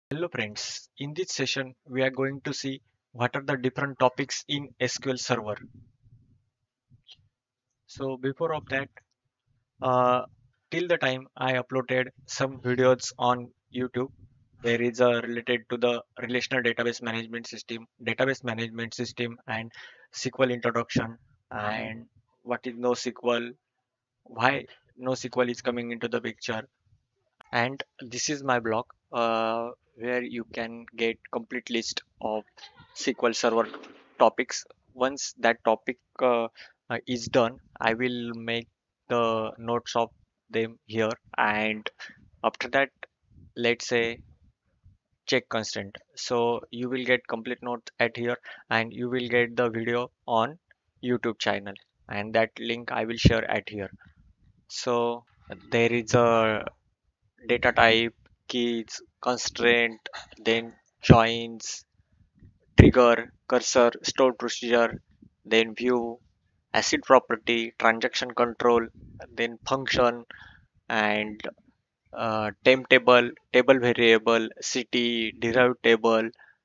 Hello friends, in this session we are going to see what are the different topics in SQL Server. So before of that, uh, till the time I uploaded some videos on YouTube. There is a related to the relational database management system and SQL introduction and what is NoSQL, why NoSQL is coming into the picture, and this is my blog where you can get complete list of SQL Server topics. Once that topic is done, I will make the notes of them here, and after that, let's say check constant. So you will get complete note at here, and you will get the video on YouTube channel, and that link I will share at here. So there is a data type, keys, constraint, then joins, trigger, cursor, stored procedure, then view, acid property, transaction control, then function, and temp table, table variable, city, derived table,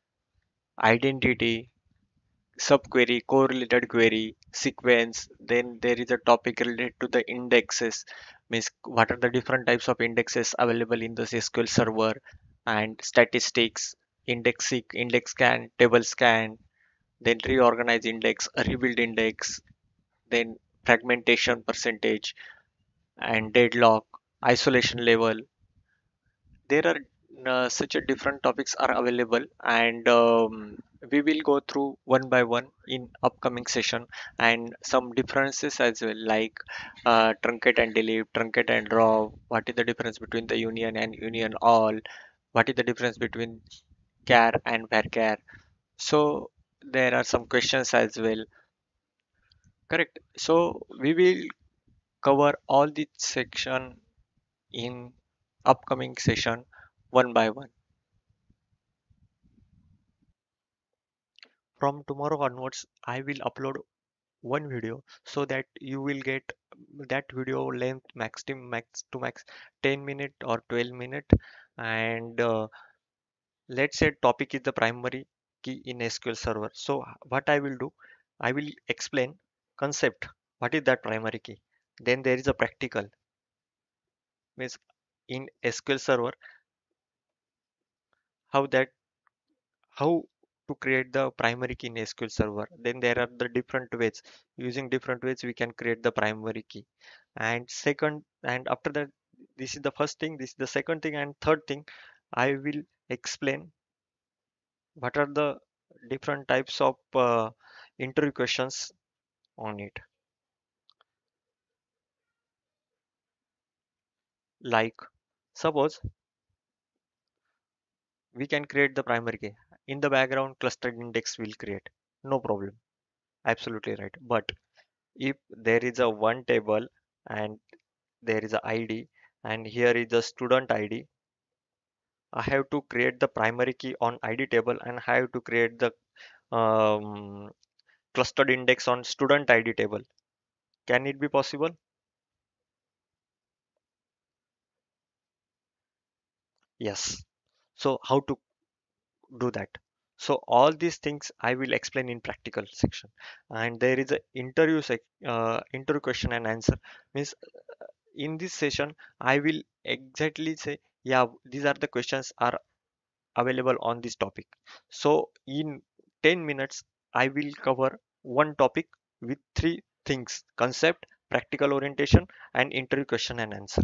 identity, subquery, correlated query, sequence. Then there is a topic related to the indexes, means what are the different types of indexes available in the SQL Server, and statistics, index scan, table scan, then reorganize index, rebuild index, then fragmentation percentage, and deadlock, isolation level. There are such a different topics are available, and we will go through one by one in upcoming session, and some differences as well, like truncate and delete, truncate and draw, what is the difference between the union and union all, what is the difference between char and varchar. So there are some questions as well, correct? So we will cover all this section in upcoming session one by one. From tomorrow onwards, I will upload one video so that you will get that video length max 10 minute or 12 minute. And let's say topic is the primary key in SQL Server. So what I will do, I will explain concept. What is that primary key? Then there is a practical, means in SQL Server, how that how to create the primary key in SQL Server. Then there are the different ways. Using different ways, we can create the primary key. And second, and after that, this is the first thing, this is the second thing, and third thing, I will explain what are the different types of interview questions on it. Like, suppose we can create the primary key. In the background, clustered index will create. No problem. Absolutely right. But if there is a one table and there is a ID, and here is the student ID, I have to create the primary key on ID table, and I have to create the um, clustered index on student ID table. Can it be possible? Yes. So how to do that? So all these things I will explain in practical section. And there is a interview question and answer, means in this session I will exactly say, yeah, these are the questions are available on this topic. So in 10 minutes, I will cover one topic with three things: concept, practical orientation, and interview question and answer.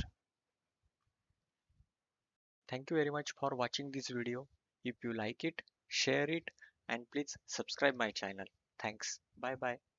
Thank you very much for watching this video. If you like it, share it, and please subscribe my channel. Thanks. Bye bye.